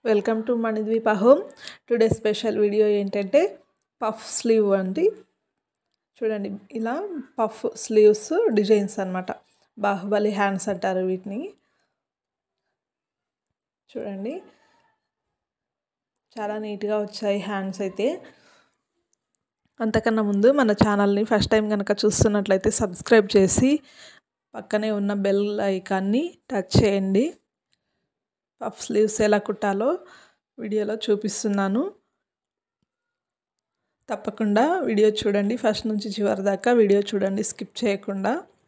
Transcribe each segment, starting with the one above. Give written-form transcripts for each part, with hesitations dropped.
Welcome to Manidweepa home. Today special video ఏంటంటే puff sleeve అండి. చూడండి, ఇలా పఫ్ స్లీవ్స్ డిజైన్స్ అన్నమాట. బాహుబలి హ్యాండ్స్ అంటారు వీటిని. చూడండి, చాలా నీట్గా వచ్చాయి హ్యాండ్స్ అయితే. అంతకన్నా ముందు మన ఛానల్ని ఫస్ట్ టైం కనుక చూస్తున్నట్లయితే సబ్స్క్రైబ్ చేసి పక్కనే ఉన్న బెల్ ఐకాన్ని టచ్ చేయండి. పఫ్ స్లీవ్స్ ఎలా కుట్టాలో వీడియోలో చూపిస్తున్నాను. తప్పకుండా వీడియో చూడండి, ఫస్ట్ నుంచి చివరి దాకా వీడియో చూడండి, స్కిప్ చేయకుండా.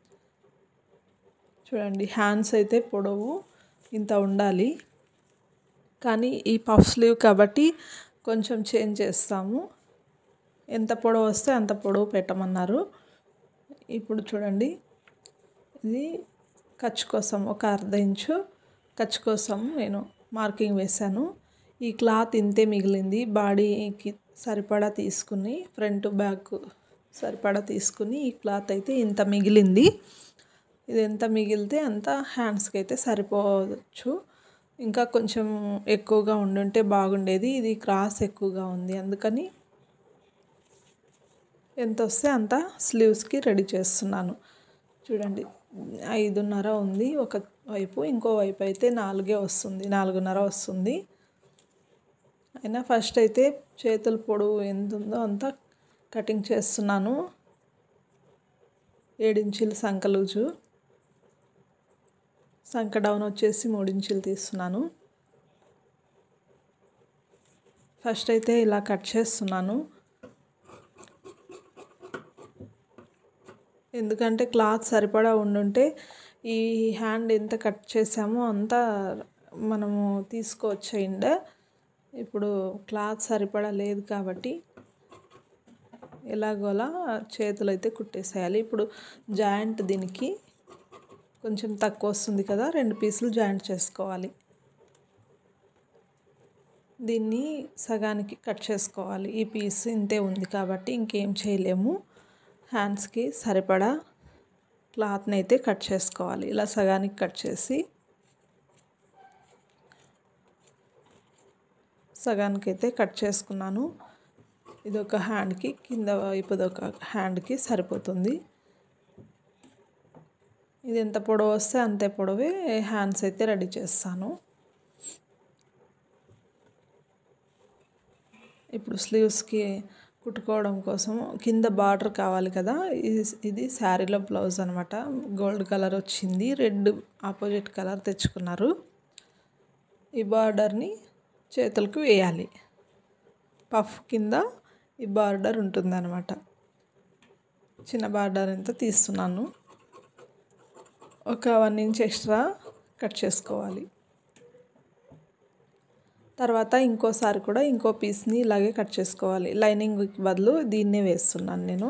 చూడండి, హ్యాండ్స్ అయితే పొడవు ఇంత ఉండాలి, కానీ ఈ పఫ్ స్లీవ్ కాబట్టి కొంచెం చేంజ్ చేస్తాము. ఎంత పొడవు వస్తే అంత పొడవు పెట్టమన్నారు. ఇప్పుడు చూడండి, ఇది ఖర్చు కోసం ఒక అర్ధ ఇంచు ఖర్చు కోసం నేను మార్కింగ్ వేశాను. ఈ క్లాత్ ఇంతే మిగిలింది. బాడీకి సరిపడా తీసుకుని, ఫ్రంట్ బ్యాక్ సరిపడా తీసుకుని ఈ క్లాత్ అయితే ఇంత మిగిలింది. ఇది ఎంత మిగిలితే అంత హ్యాండ్స్కి అయితే సరిపోవచ్చు. ఇంకా కొంచెం ఎక్కువగా ఉండుంటే బాగుండేది. ఇది క్రాస్ ఎక్కువగా ఉంది, అందుకని ఎంత వస్తే అంత స్లీవ్స్కి రెడీ చేస్తున్నాను. చూడండి, 5.5 ఉంది ఒక వైపు, ఇంకో వైపు అయితే 4 వస్తుంది, 4.5 వస్తుంది. అయినా ఫస్ట్ అయితే చేతుల పొడవు ఎంత ఉందో అంత కటింగ్ చేస్తున్నాను. 7 ఇంచులు సంక లూజు, సంక డౌన్ వచ్చేసి 3 ఇంచులు తీస్తున్నాను. ఫస్ట్ అయితే ఇలా కట్ చేస్తున్నాను, ఎందుకంటే క్లాత్ సరిపడా ఉండుంటే ఈ హ్యాండ్ ఎంత కట్ చేసామో అంత మనము తీసుకోవచ్చండి. ఇప్పుడు క్లాత్ సరిపడా లేదు కాబట్టి ఎలాగోలా చేతులు అయితే కుట్టేసేయాలి. ఇప్పుడు జాయింట్ దీనికి కొంచెం తక్కువ వస్తుంది కదా, 2 పీసులు జాయింట్ చేసుకోవాలి. దీన్ని సగానికి కట్ చేసుకోవాలి. ఈ పీస్ ఇంతే ఉంది కాబట్టి ఇంకేం చేయలేము. హ్యాండ్స్కి సరిపడా క్లాత్ని అయితే కట్ చేసుకోవాలి. ఇలా సగానికి కట్ చేసి సగానికి అయితే కట్ చేసుకున్నాను. ఇదొక హ్యాండ్కి, కింద వైపుదొక హ్యాండ్కి సరిపోతుంది. ఇది ఎంత పొడవు వస్తే అంతే పొడవే హ్యాండ్స్ అయితే రెడీ చేస్తాను. ఇప్పుడు స్లీవ్స్కి కుట్టుకోవడం కోసం కింద బార్డర్ కావాలి కదా. ఇది శారీలో బ్లౌజ్ అనమాట. గోల్డ్ కలర్ వచ్చింది, రెడ్ ఆపోజిట్ కలర్ తెచ్చుకున్నారు. ఈ బార్డర్ని చేతులకు వేయాలి. పఫ్ కింద ఈ బార్డర్ ఉంటుందన్నమాట. చిన్న బార్డర్ ఎంత తీస్తున్నాను. ఒక 1 ఇంచ్ ఎక్స్ట్రా కట్ చేసుకోవాలి. తర్వాత ఇంకోసారి కూడా ఇంకో పీస్ని ఇలాగే కట్ చేసుకోవాలి. లైనింగ్కి బదులు దీన్నే వేస్తున్నాను నేను.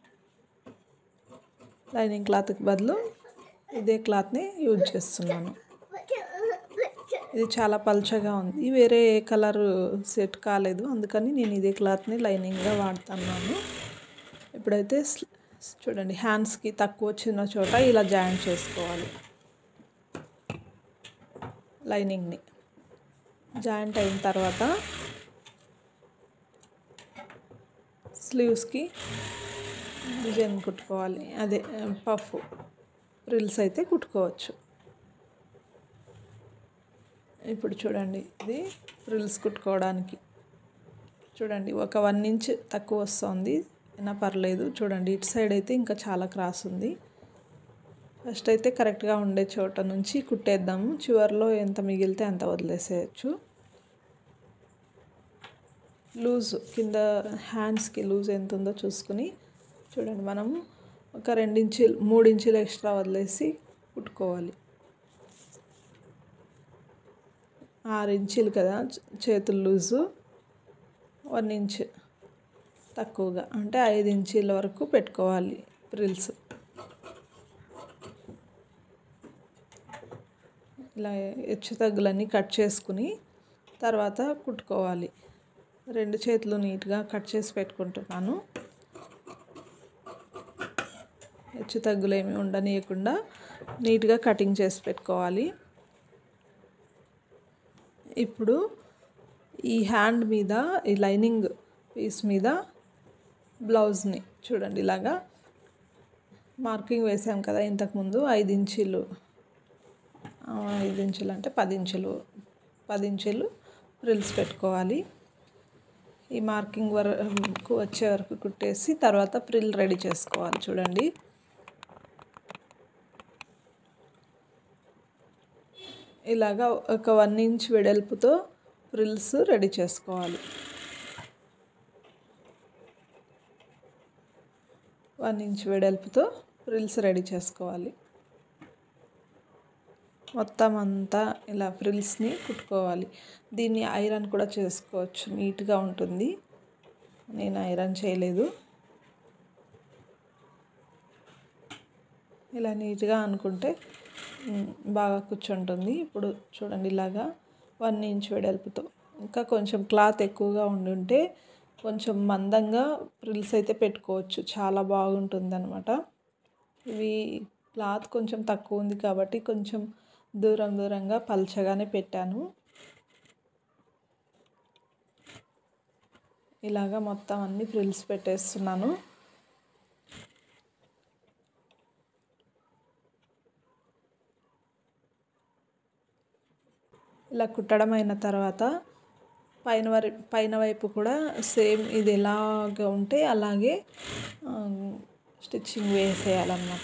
లైనింగ్ క్లాత్కి బదులు ఇదే క్లాత్ని యూజ్ చేస్తున్నాను. ఇది చాలా పల్చగా ఉంది, వేరే ఏ కలర్ సెట్ కాలేదు, అందుకని నేను ఇదే క్లాత్ని లైనింగ్గా వాడుతున్నాను. ఇప్పుడైతే చూడండి, హ్యాండ్స్కి తక్కువ వచ్చిన చోట ఇలా జాయింట్ చేసుకోవాలి. లైనింగ్ని జాయింట్ అయిన తర్వాత స్లీవ్స్కి డిజైన్ కుట్టుకోవాలి. అదే పఫ్ ఫ్రిల్స్ అయితే కుట్టుకోవచ్చు. ఇప్పుడు చూడండి, ఇది ఫ్రిల్స్ కుట్టుకోవడానికి చూడండి ఒక 1 ఇంచ్ తక్కువ వస్తుంది, అయినా పర్లేదు. చూడండి, ఇటు సైడ్ అయితే ఇంకా చాలా క్రాస్ ఉంది. ఫస్ట్ అయితే కరెక్ట్గా ఉండే చోట నుంచి కుట్టేద్దాము. చివరిలో ఎంత మిగిలితే అంత వదిలేసేయచ్చు. లూజ్ కింద హ్యాండ్స్కి లూజ్ ఎంత ఉందో చూసుకుని చూడండి, మనము ఒక 2 ఇంచులు 3 ఇంచులు ఎక్స్ట్రా వదిలేసి కుట్టుకోవాలి. 6 ఇంచులు కదా చేతులు లూజు, 1 ఇంచ్ తక్కువగా అంటే 5 ఇంచుల వరకు పెట్టుకోవాలి ఫ్రిల్స్. ఇలా హెచ్చు తగ్గులన్నీ కట్ చేసుకుని తర్వాత కుట్టుకోవాలి. 2 చేతులు నీట్గా కట్ చేసి పెట్టుకుంటున్నాను. హెచ్చు తగ్గులు ఏమి ఉండనీయకుండా నీట్గా కటింగ్ చేసి పెట్టుకోవాలి. ఇప్పుడు ఈ హ్యాండ్ మీద ఈ లైనింగ్ పీస్ మీద బ్లౌజ్ని చూడండి ఇలాగా మార్కింగ్ వేసాం కదా ఇంతకుముందు 5 ఇంచీలు 5 ఇంచులు అంటే 10 ఇంచులు ఫ్రిల్స్ పెట్టుకోవాలి. ఈ మార్కింగ్ వరకు వచ్చే వరకు కుట్టేసి తర్వాత ఫ్రిల్ రెడీ చేసుకోవాలి. చూడండి ఇలాగా ఒక 1 ఇంచ్ వెడల్పుతో ఫ్రిల్స్ రెడీ చేసుకోవాలి. 1 ఇంచ్ వెడల్పుతో ఫ్రిల్స్ రెడీ చేసుకోవాలి. మొత్తం అంతా ఇలా ఫ్రిల్స్ని కుట్టుకోవాలి. దీన్ని ఐరన్ కూడా చేసుకోవచ్చు, నీట్గా ఉంటుంది. నేను ఐరన్ చేయలేదు. ఇలా నీట్గా అనుకుంటే బాగా కూర్చుంటుంది. ఇప్పుడు చూడండి ఇలాగా 1 ఇంచ్ వెడల్పుతో, ఇంకా కొంచెం క్లాత్ ఎక్కువగా ఉంటే కొంచెం మందంగా ఫ్రిల్స్ అయితే పెట్టుకోవచ్చు, చాలా బాగుంటుంది అన్నమాట. ఇవి క్లాత్ కొంచెం తక్కువ ఉంది కాబట్టి కొంచెం దూరంగా పల్చగానే పెట్టాను. ఇలాగా మొత్తం అన్ని ఫ్రిల్స్ పెట్టేస్తున్నాను. ఇలా కుట్టడం అయిన తర్వాత పైన వైపు కూడా సేమ్ ఇది ఎలాగ ఉంటే అలాగే స్టిచ్చింగ్ వేసేయాలన్నమాట.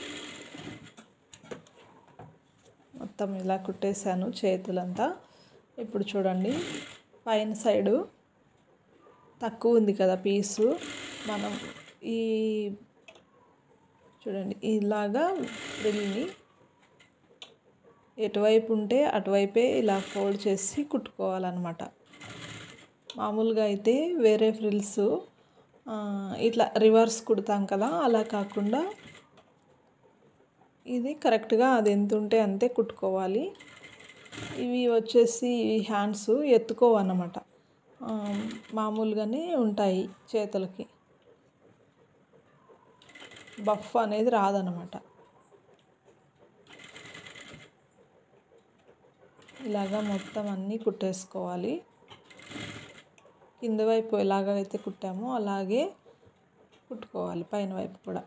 మొత్తం ఇలా కుట్టేశాను చేతులంతా. ఇప్పుడు చూడండి పైన సైడు తక్కువ ఉంది కదా పీసు, మనం ఈ చూడండి ఇలాగా ఫ్రిల్ని ఎటువైపు ఉంటే అటువైపే ఇలా ఫోల్డ్ చేసి కుట్టుకోవాలన్నమాట. మామూలుగా అయితే వేరే ఫ్రిల్స్ ఇట్లా రివర్స్ కుడతాం కదా, అలా కాకుండా ఇది కరెక్ట్గా అది ఎంత ఉంటే అంతే కుట్టుకోవాలి. ఇవి వచ్చేసి ఈ హ్యాండ్స్ ఎత్తుకోవన్నమాట, మామూలుగానే ఉంటాయి చేతులకి, బఫ్ అనేది రాదన్నమాట. ఇలాగా మొత్తం అన్నీ కుట్టేసుకోవాలి. కింద వైపు ఎలాగైతే కుట్టామో అలాగే కుట్టుకోవాలి పైన వైపు కూడా.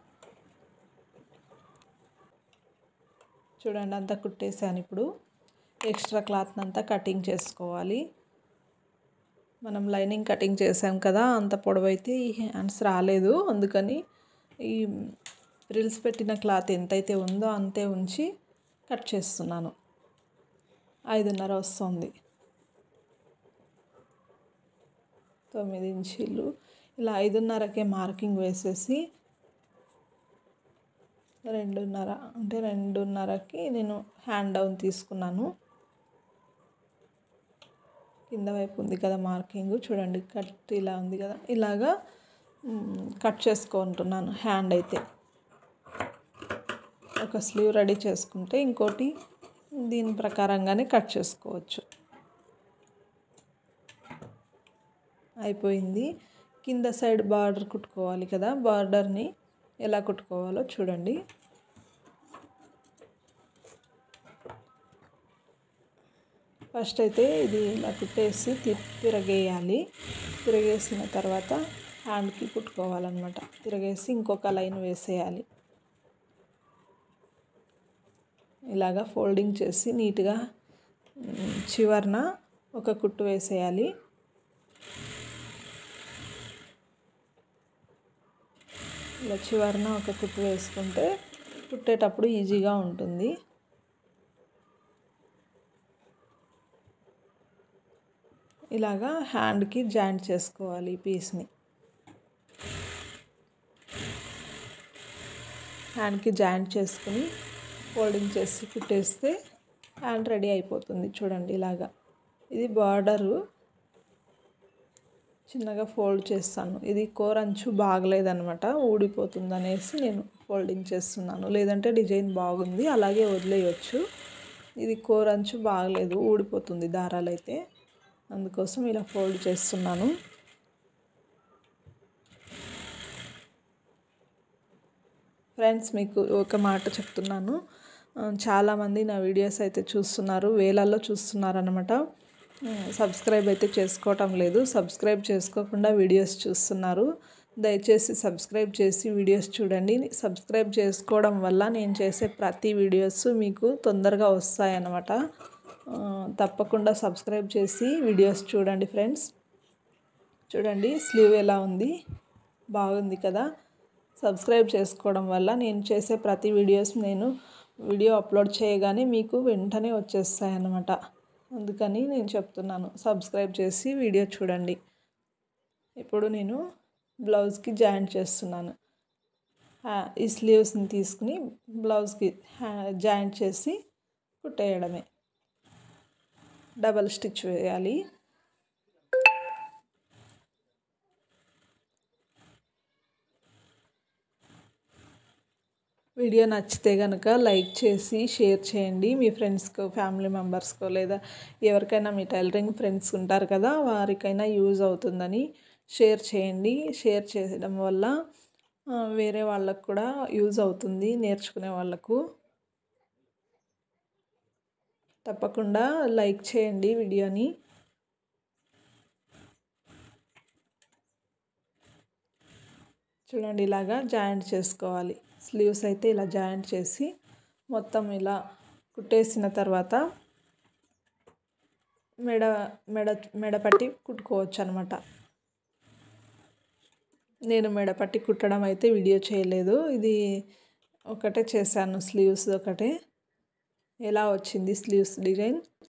చూడండి అంతా కుట్టేసాను. ఇప్పుడు ఎక్స్ట్రా క్లాత్ని అంతా కటింగ్ చేసుకోవాలి. మనం లైనింగ్ కటింగ్ చేసాం కదా, అంత పొడవైతే ఈ హ్యాండ్స్ రాలేదు. అందుకని ఈ ఫ్రిల్స్ పెట్టిన క్లాత్ ఎంతైతే ఉందో అంతే ఉంచి కట్ చేస్తున్నాను. 5.5 వస్తుంది. 9 ఇంచీలు ఇలా 5.5కే మార్కింగ్ వేసేసి 2.5 అంటే 2.5కి నేను హ్యాండ్ డౌన్ తీసుకున్నాను. కింద వైపు ఉంది కదా మార్కింగ్, చూడండి కట్ ఇలా ఉంది కదా, ఇలాగా కట్ చేసుకుంటున్నాను. హ్యాండ్ అయితే ఒక స్లీవ్ రెడీ చేసుకుంటే ఇంకోటి దీని ప్రకారంగానే కట్ చేసుకోవచ్చు. అయిపోయింది. కింద సైడ్ బార్డర్ కుట్టుకోవాలి కదా, బార్డర్ని ఎలా కుట్టుకోవాలో చూడండి. ఫస్ట్ అయితే ఇది ఇలా కుట్టేసి తిరగేయాలి. తిరగేసిన తర్వాత హ్యాండ్కి కుట్టుకోవాలన్నమాట. తిరగేసి ఇంకొక లైన్ వేసేయాలి. ఇలాగా ఫోల్డింగ్ చేసి నీట్గా చివరన ఒక కుట్టు వేసేయాలి. ఇలా చివరన ఒక కుట్టు వేసుకుంటే కుట్టేటప్పుడు ఈజీగా ఉంటుంది. ఇలాగా హ్యాండ్కి జాయింట్ చేసుకోవాలి ఈ పీస్ని. హ్యాండ్కి జాయింట్ చేసుకుని ఫోల్డింగ్ చేసి కుట్టేస్తే హ్యాండ్ రెడీ అయిపోతుంది. చూడండి ఇలాగా. ఇది బార్డరు చిన్నగా ఫోల్డ్ చేస్తాను. ఇది కోరంచు బాగలేదన్నమాట, ఊడిపోతుంది అనేసి నేను ఫోల్డింగ్ చేస్తున్నాను. లేదంటే డిజైన్ బాగుంది అలాగే వదిలేయచ్చు. ఇది కోరంచు బాగలేదు, ఊడిపోతుంది దారాలు అయితే, అందుకోసం ఇలా ఫోల్డ్ చేస్తున్నాను. ఫ్రెండ్స్, మీకు ఒక మాట చెప్తున్నాను, చాలామంది నా వీడియోస్ అయితే చూస్తున్నారు, వేలల్లో చూస్తున్నారు అన్నమాట. సబ్స్క్రైబ్ అయితే చేసుకోవటం లేదు. సబ్స్క్రైబ్ చేసుకోకుండా వీడియోస్ చూస్తున్నారు. దయచేసి సబ్స్క్రైబ్ చేసి వీడియోస్ చూడండి. సబ్స్క్రైబ్ చేసుకోవడం వల్ల నేను చేసే ప్రతి వీడియోస్ మీకు తొందరగా వస్తాయన్నమాట. తప్పకుండా సబ్స్క్రైబ్ చేసి వీడియోస్ చూడండి ఫ్రెండ్స్. చూడండి స్లీవ్ ఎలా ఉంది, బాగుంది కదా. సబ్స్క్రైబ్ చేసుకోవడం వల్ల నేను చేసే ప్రతి వీడియో అప్లోడ్ చేయగానే మీకు వెంటనే వచ్చేస్తాయి అన్నమాట. అందుకని నేను చెప్తున్నాను, సబ్స్క్రైబ్ చేసి వీడియో చూడండి. ఇప్పుడు నేను బ్లౌజ్కి జాయింట్ చేస్తున్నాను. ఈ స్లీవ్స్ని తీసుకుని బ్లౌజ్కి జాయింట్ చేసి కుట్టేయడమే. డబల్ స్టిచ్ వేయాలి. వీడియో నచ్చితే కనుక లైక్ చేసి షేర్ చేయండి. మీ ఫ్రెండ్స్కో, ఫ్యామిలీ మెంబర్స్కో, లేదా ఎవరికైనా మీ టైలరింగ్ ఫ్రెండ్స్ ఉంటారు కదా, వారికైనా యూజ్ అవుతుందని షేర్ చేయండి. షేర్ చేయడం వల్ల వేరే వాళ్ళకు కూడా యూజ్ అవుతుంది, నేర్చుకునే వాళ్ళకు. తప్పకుండా లైక్ చేయండి వీడియోని. చూడండి ఇలాగా జాయింట్ చేసుకోవాలి. స్లీవ్స్ అయితే ఇలా జాయింట్ చేసి మొత్తం ఇలా కుట్టేసిన తర్వాత మెడపట్టి కుట్టుకోవచ్చు అనమాట. నేను మెడపట్టి కుట్టడం అయితే వీడియో చేయలేదు. ఇది ఒకటే చేశాను, స్లీవ్స్ ఒకటే. ఎలా వచ్చింది స్లీవ్స్ డిజైన్